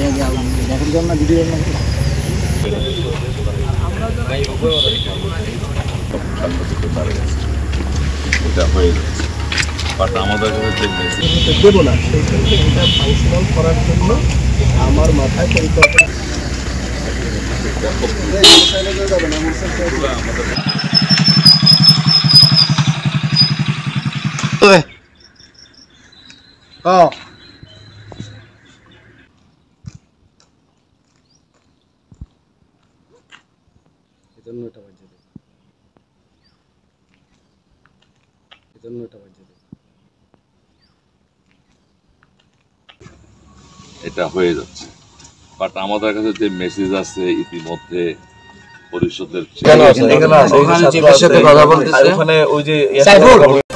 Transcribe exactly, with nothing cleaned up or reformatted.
দেখার জন্য ভিডিও এটা হয়ে যাচ্ছে বাট আমাদের কাছে দেবো না সেই ক্ষেত্রে এটা ফাংশনাল করার জন্য আমার মাথায় পরিকল্পনা হ্যাঁ এজন্য এটা বাজে দেব এজন্য এটা বাজে দেব এটা হয়ে যাচ্ছে বাট আমাদের কাছে যে মেসেজ আছে ইতিমধ্যে পরিষদের ওখানে চিফের সাথে কথা বলতেছে ওখানে ওই যে